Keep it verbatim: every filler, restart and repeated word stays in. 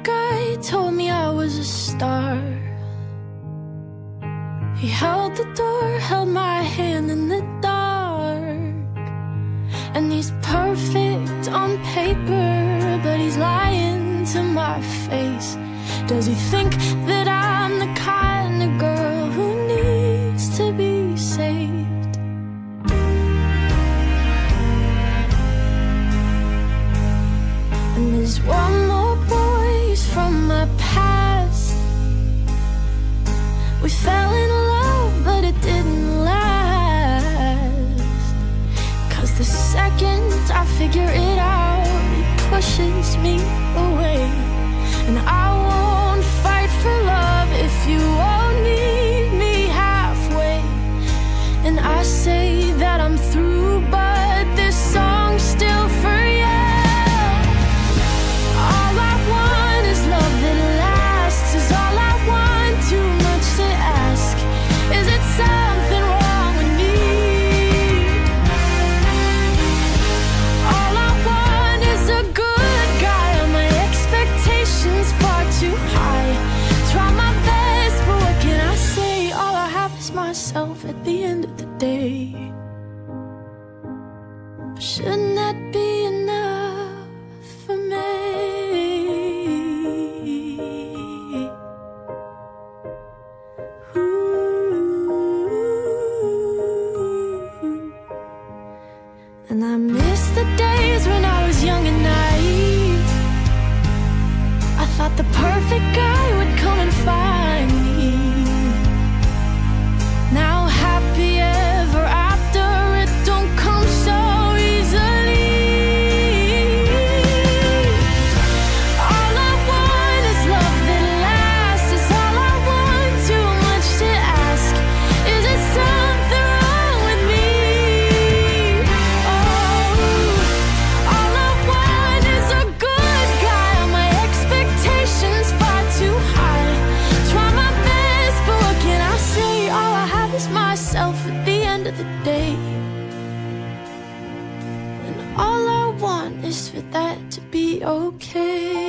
guy told me I was a star. He held the door, held my hand in the dark. And he's perfect on paper, but he's lying to my face. Does he think that I'm the kind of girl who needs to be saved? And there's one more voice from my past. We fell in love, but it didn't last. Cause the second I figure it out, it pushes me away. And I won't fight for love if you won't meet me halfway. And I say that I'm through, but this song's still for you. All I want is love that lasts, is all I want, too much to ask. Is it something wrong with me? All I want is a good guy, and my expectations far too high. Try my best, but what can I say? All I have is myself at the end of the day. But shouldn't that be enough for me? And I miss the days when I was young and naive. I thought the perfect guy would come and find me. Now happy ever after, it don't come so easily. All I want is love that lasts, is all I want, too much to ask. Is it something wrong with me? Oh, all I want is a good guy, and my expectations far too high. Try my best, but what can I say? All I have is myself at the end of the day. And all I want is for that to be okay.